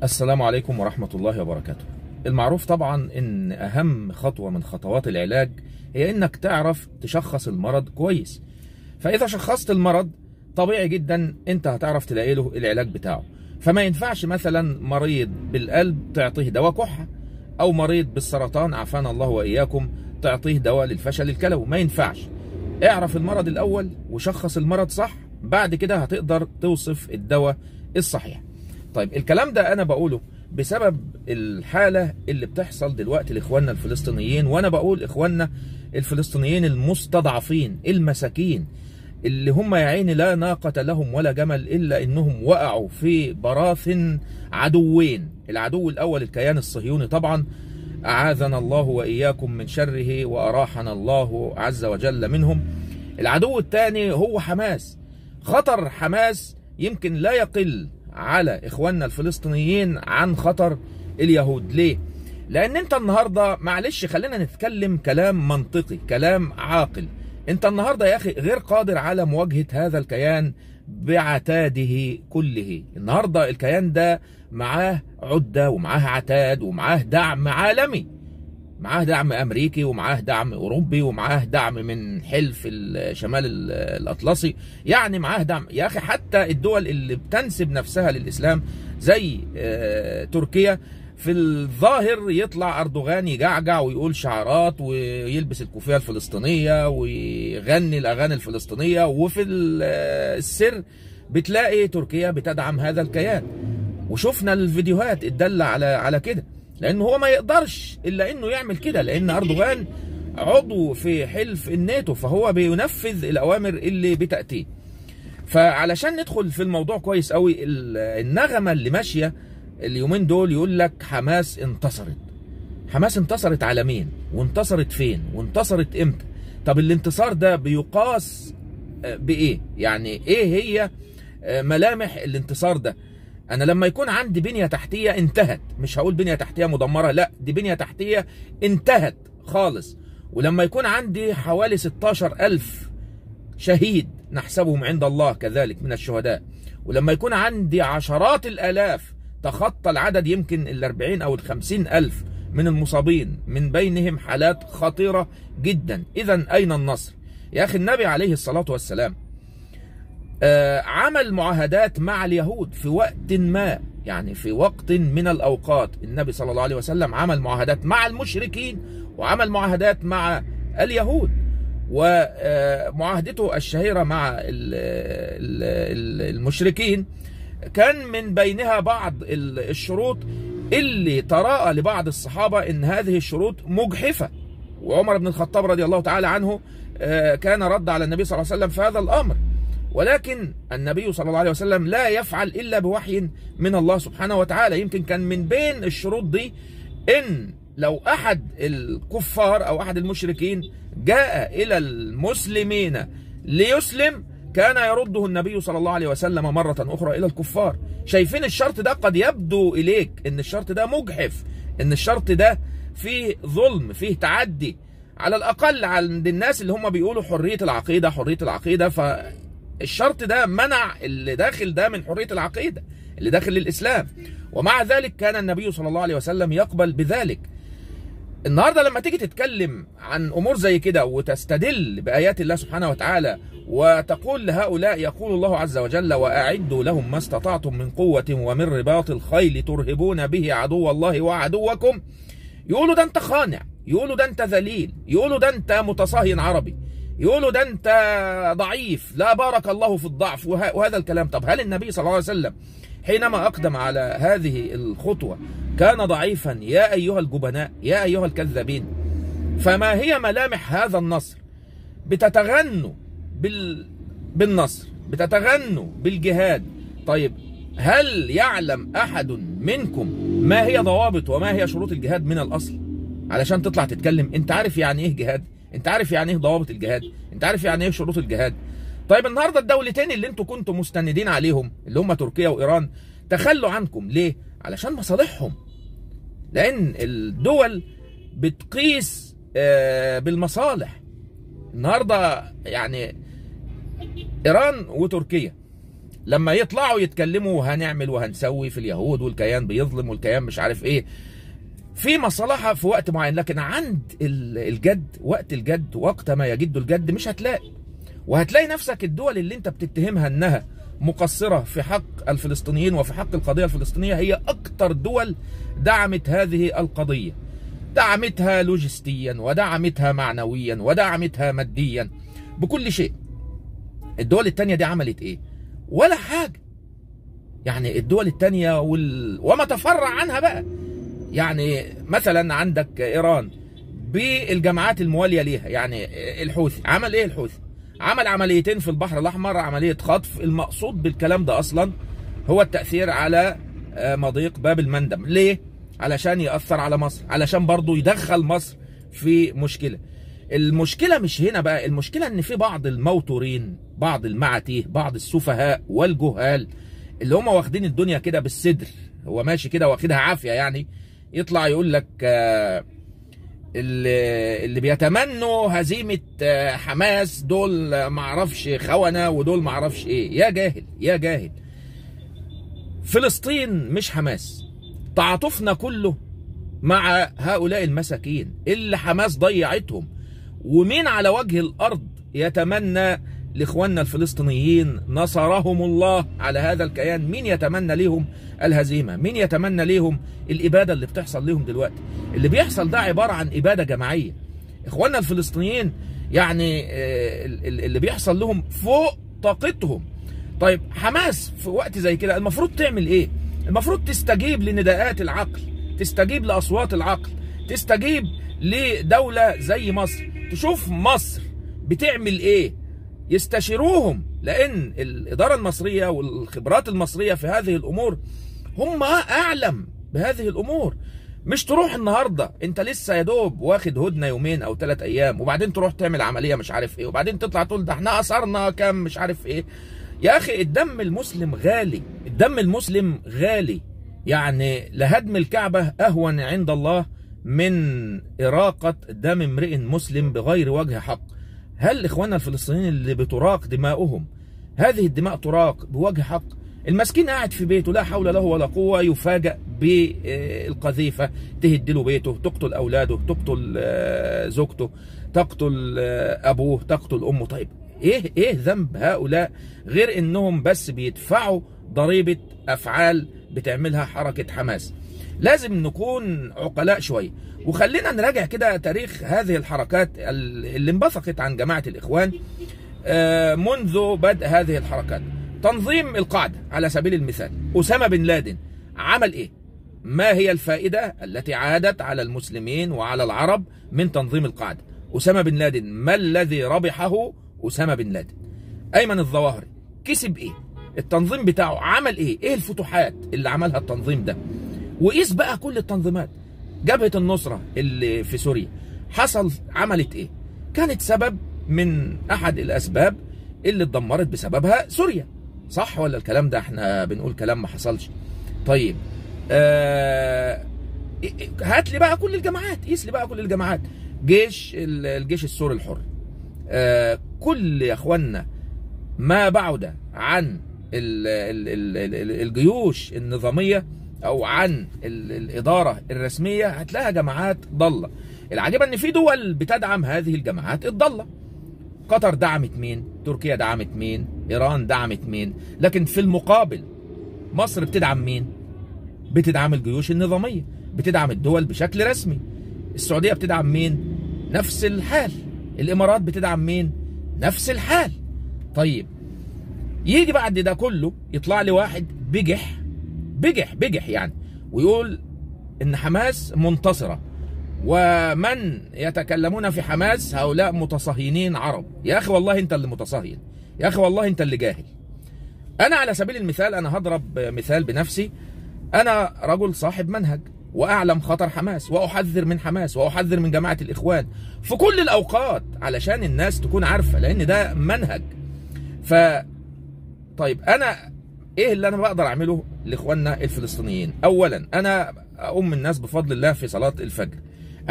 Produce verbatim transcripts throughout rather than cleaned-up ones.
السلام عليكم ورحمة الله وبركاته. المعروف طبعا ان اهم خطوة من خطوات العلاج هي انك تعرف تشخص المرض كويس. فاذا شخصت المرض طبيعي جدا انت هتعرف تلاقي له العلاج بتاعه. فما ينفعش مثلا مريض بالقلب تعطيه دواء كحة، او مريض بالسرطان عافانا الله واياكم تعطيه دواء للفشل الكلوي، ما ينفعش. اعرف المرض الاول وشخص المرض صح، بعد كده هتقدر توصف الدواء الصحيح. طيب الكلام ده انا بقوله بسبب الحالة اللي بتحصل دلوقتي لاخواننا الفلسطينيين، وانا بقول اخواننا الفلسطينيين المستضعفين المساكين اللي هم يا عيني لا ناقة لهم ولا جمل الا انهم وقعوا في براثن عدوين. العدو الاول الكيان الصهيوني طبعا، اعاذنا الله واياكم من شره واراحنا الله عز وجل منهم. العدو الثاني هو حماس. خطر حماس يمكن لا يقل على اخواننا الفلسطينيين عن خطر اليهود. ليه؟ لان انت النهارده معلش خلينا نتكلم كلام منطقي، كلام عاقل. انت النهارده يا اخي غير قادر على مواجهة هذا الكيان بعتاده كله. النهارده الكيان ده معاه عدة ومعاه عتاد ومعاه دعم عالمي، معاه دعم امريكي ومعاه دعم اوروبي ومعاه دعم من حلف الشمال الاطلسي، يعني معاه دعم يا اخي. حتى الدول اللي بتنسب نفسها للاسلام زي تركيا في الظاهر يطلع اردوغان يجعجع ويقول شعارات ويلبس الكوفيه الفلسطينيه ويغني الاغاني الفلسطينيه، وفي السر بتلاقي تركيا بتدعم هذا الكيان. وشفنا الفيديوهات الدالة على على كده، لأنه هو ما يقدرش إلا إنه يعمل كده، لأن أردوغان عضو في حلف الناتو، فهو بينفذ الأوامر اللي بتأتيه. فعلشان ندخل في الموضوع كويس قوي، النغمة اللي ماشية اليومين دول يقول لك حماس انتصرت. حماس انتصرت على مين؟ وانتصرت فين؟ وانتصرت امتى؟ طب الانتصار ده بيقاس بإيه؟ يعني إيه هي ملامح الانتصار ده؟ أنا لما يكون عندي بنية تحتية انتهت، مش هقول بنية تحتية مدمرة، لا دي بنية تحتية انتهت خالص، ولما يكون عندي حوالي ستاشر ألف شهيد نحسبهم عند الله كذلك من الشهداء، ولما يكون عندي عشرات الآلاف تخطى العدد يمكن الأربعين أو الخمسين ألف من المصابين، من بينهم حالات خطيرة جدا، إذن أين النصر؟ يا أخي النبي عليه الصلاة والسلام آه عمل معاهدات مع اليهود في وقت ما، يعني في وقت من الأوقات النبي صلى الله عليه وسلم عمل معاهدات مع المشركين وعمل معاهدات مع اليهود. ومعاهدته الشهيرة مع المشركين كان من بينها بعض الشروط اللي تراءى لبعض الصحابة ان هذه الشروط مجحفة، وعمر بن الخطاب رضي الله تعالى عنه آه كان رد على النبي صلى الله عليه وسلم في هذا الأمر. ولكن النبي صلى الله عليه وسلم لا يفعل إلا بوحي من الله سبحانه وتعالى. يمكن كان من بين الشروط دي إن لو أحد الكفار أو أحد المشركين جاء إلى المسلمين ليسلم كان يرده النبي صلى الله عليه وسلم مرة أخرى إلى الكفار. شايفين الشرط ده قد يبدو إليك إن الشرط ده مجحف، إن الشرط ده فيه ظلم، فيه تعدي على الأقل عند الناس اللي هم بيقولوا حرية العقيدة حرية العقيدة. ف الشرط ده منع اللي داخل ده من حرية العقيدة، اللي داخل للإسلام، ومع ذلك كان النبي صلى الله عليه وسلم يقبل بذلك. النهاردة لما تيجي تتكلم عن أمور زي كده وتستدل بآيات الله سبحانه وتعالى وتقول لهؤلاء يقول الله عز وجل وأعدوا لهم ما استطعتم من قوة ومن رباط الخيل ترهبون به عدو الله وعدوكم، يقولوا ده أنت خانع، يقولوا ده أنت ذليل، يقولوا ده أنت متصهين عربي، يقولوا ده انت ضعيف، لا بارك الله في الضعف وهذا الكلام. طب هل النبي صلى الله عليه وسلم حينما أقدم على هذه الخطوة كان ضعيفا؟ يا أيها الجبناء، يا أيها الكذابين. فما هي ملامح هذا النصر؟ بتتغنوا بال... بالنصر، بتتغنوا بالجهاد. طيب هل يعلم أحد منكم ما هي ضوابط وما هي شروط الجهاد من الأصل علشان تطلع تتكلم؟ انت عارف يعني ايه جهاد؟ انت عارف يعني ايه ضوابط الجهاد؟ انت عارف يعني ايه شروط الجهاد؟ طيب النهارده الدولتين اللي انتوا كنتوا مستندين عليهم اللي هم تركيا وايران تخلوا عنكم ليه؟ علشان مصالحهم، لان الدول بتقيس بالمصالح. النهارده يعني ايران وتركيا لما يطلعوا يتكلموا هنعمل وهنسوي في اليهود والكيان بيظلم والكيان مش عارف ايه، في مصلحة في وقت معين، لكن عند الجد، وقت الجد، وقت ما يجد الجد مش هتلاقي. وهتلاقي نفسك الدول اللي انت بتتهمها انها مقصرة في حق الفلسطينيين وفي حق القضية الفلسطينية هي اكتر دول دعمت هذه القضية، دعمتها لوجستيا ودعمتها معنويا ودعمتها ماديا بكل شيء. الدول التانية دي عملت ايه؟ ولا حاجة. يعني الدول التانية وال... وما تفرع عنها بقى، يعني مثلا عندك ايران بالجماعات الموالية ليها، يعني الحوثي عمل ايه؟ الحوثي عمل عمليتين في البحر الاحمر، عملية خطف. المقصود بالكلام ده اصلا هو التأثير على مضيق باب المندب. ليه؟ علشان يأثر على مصر، علشان برضو يدخل مصر في مشكلة. المشكلة مش هنا بقى، المشكلة ان في بعض الموتورين، بعض المعاتيه، بعض السفهاء والجهال اللي هم واخدين الدنيا كده بالصدر، هو ماشي كده واخدها عافية، يعني يطلع يقول لك آه اللي, اللي بيتمنوا هزيمة آه حماس دول معرفش خونة ودول معرفش ايه. يا جاهل يا جاهل، فلسطين مش حماس. تعاطفنا كله مع هؤلاء المساكين اللي حماس ضيعتهم. ومين على وجه الأرض يتمنى لإخواننا الفلسطينيين نصرهم الله على هذا الكيان؟ مين يتمنى ليهم الهزيمة؟ مين يتمنى ليهم الإبادة اللي بتحصل ليهم دلوقتي؟ اللي بيحصل ده عبارة عن إبادة جماعية. إخواننا الفلسطينيين يعني اللي بيحصل لهم فوق طاقتهم. طيب حماس في وقت زي كده المفروض تعمل إيه؟ المفروض تستجيب لنداءات العقل، تستجيب لأصوات العقل، تستجيب لدولة زي مصر، تشوف مصر بتعمل ايه، يستشيروهم، لان الادارة المصرية والخبرات المصرية في هذه الامور هم اعلم بهذه الامور. مش تروح النهاردة انت لسه يا دوب واخد هدنة يومين او ثلاث ايام وبعدين تروح تعمل عملية مش عارف ايه، وبعدين تطلع تقول ده احنا اثرنا كام مش عارف ايه. يا اخي الدم المسلم غالي، الدم المسلم غالي. يعني لهدم الكعبة اهون عند الله من إراقة دم امرئ مسلم بغير وجه حق. هل إخواننا الفلسطينيين اللي بتراق دماؤهم هذه الدماء تراق بوجه حق؟ المسكين قاعد في بيته لا حول له ولا قوة، يفاجأ بالقذيفة تهد له بيته، تقتل أولاده، تقتل زوجته، تقتل أبوه، تقتل أمه. طيب إيه إيه ذنب هؤلاء غير إنهم بس بيدفعوا ضريبة أفعال بتعملها حركة حماس؟ لازم نكون عقلاء شوية، وخلينا نراجع كده تاريخ هذه الحركات اللي انبثقت عن جماعة الإخوان منذ بدء هذه الحركات. تنظيم القاعدة على سبيل المثال، أسامة بن لادن عمل إيه؟ ما هي الفائدة التي عادت على المسلمين وعلى العرب من تنظيم القاعدة؟ أسامة بن لادن ما الذي ربحه أسامة بن لادن؟ أيمن الظواهري كسب إيه؟ التنظيم بتاعه عمل إيه؟ إيه الفتوحات اللي عملها التنظيم ده؟ وقيس بقى كل التنظيمات. جبهة النصرة اللي في سوريا حصل عملت ايه؟ كانت سبب من احد الاسباب اللي اتدمرت بسببها سوريا، صح ولا الكلام ده احنا بنقول كلام ما حصلش؟ طيب آه هات لي بقى كل الجماعات، قيس لي بقى كل الجماعات. جيش الجيش السوري الحر، آه كل يا اخوانا ما بعد عن الجيوش النظامية او عن الاداره الرسميه هتلاقيها جماعات ضاله. العجيبه ان في دول بتدعم هذه الجماعات الضاله. قطر دعمت مين؟ تركيا دعمت مين؟ ايران دعمت مين؟ لكن في المقابل مصر بتدعم مين؟ بتدعم الجيوش النظاميه، بتدعم الدول بشكل رسمي. السعوديه بتدعم مين؟ نفس الحال. الامارات بتدعم مين؟ نفس الحال. طيب يجي بعد ده كله يطلع لي واحد بجح بجح بجح يعني ويقول ان حماس منتصرة، ومن يتكلمون في حماس هؤلاء متصهينين عرب. يا اخي والله انت اللي متصهين، يا اخي والله انت اللي جاهل. انا على سبيل المثال انا هضرب مثال بنفسي. انا رجل صاحب منهج واعلم خطر حماس واحذر من حماس واحذر من جماعة الاخوان في كل الاوقات علشان الناس تكون عارفة، لان ده منهج. ف طيب انا ايه اللي انا بقدر اعمله لاخواننا الفلسطينيين؟ اولا انا اؤم الناس بفضل الله في صلاة الفجر،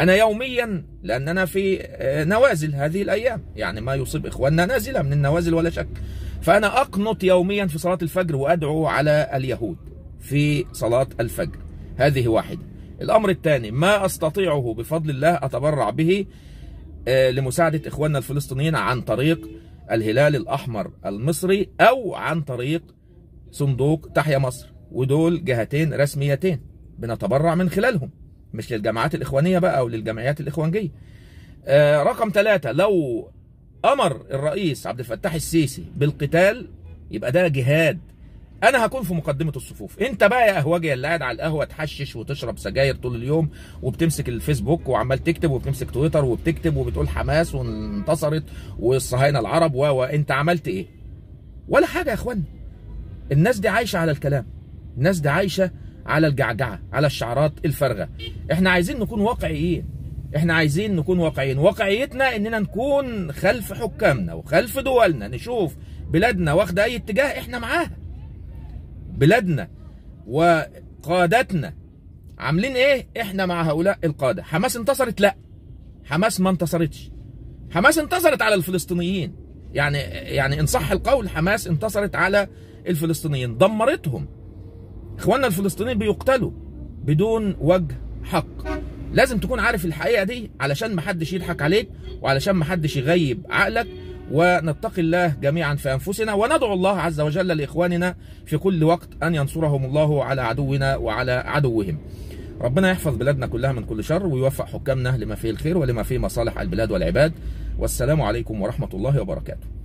أنا يوميا، لأن أنا في نوازل هذه الأيام، يعني ما يصيب إخواننا نازلة من النوازل ولا شك، فأنا أقنط يوميا في صلاة الفجر وأدعو على اليهود في صلاة الفجر. هذه واحدة. الأمر الثاني، ما أستطيعه بفضل الله أتبرع به لمساعدة إخواننا الفلسطينيين عن طريق الهلال الأحمر المصري أو عن طريق صندوق تحيا مصر، ودول جهتين رسميتين بنتبرع من خلالهم، مش للجماعات الإخوانية بقى أو للجمعيات الإخوانجية. آه رقم ثلاثة، لو أمر الرئيس عبد الفتاح السيسي بالقتال يبقى ده جهاد، أنا هكون في مقدمة الصفوف. أنت بقى يا أهوجي اللي قاعد على القهوة تحشش وتشرب سجاير طول اليوم وبتمسك الفيسبوك وعمال تكتب وبتمسك تويتر وبتكتب وبتقول حماس وانتصرت والصهاينة العرب، وأنت عملت إيه؟ ولا حاجة يا إخوان. الناس دي عايشة على الكلام، الناس دي عايشة على الجعجعة، على الشعارات الفارغة. احنا عايزين نكون واقعيين، احنا عايزين نكون واقعيين. واقعيتنا اننا نكون خلف حكامنا وخلف دولنا، نشوف بلادنا واخدة اي اتجاه احنا معاها، بلادنا وقادتنا عاملين ايه احنا مع هؤلاء القادة. حماس انتصرت؟ لا، حماس ما انتصرتش. حماس انتصرت على الفلسطينيين، يعني يعني ان صح القول حماس انتصرت على الفلسطينيين، دمرتهم. اخواننا الفلسطينيين بيقتلوا بدون وجه حق. لازم تكون عارف الحقيقة دي علشان محدش يضحك عليك وعلشان محدش يغيب عقلك، ونتقي الله جميعا في أنفسنا، وندعو الله عز وجل لإخواننا في كل وقت أن ينصرهم الله على عدونا وعلى عدوهم. ربنا يحفظ بلادنا كلها من كل شر، ويوفق حكامنا لما فيه الخير ولما فيه مصالح البلاد والعباد. والسلام عليكم ورحمة الله وبركاته.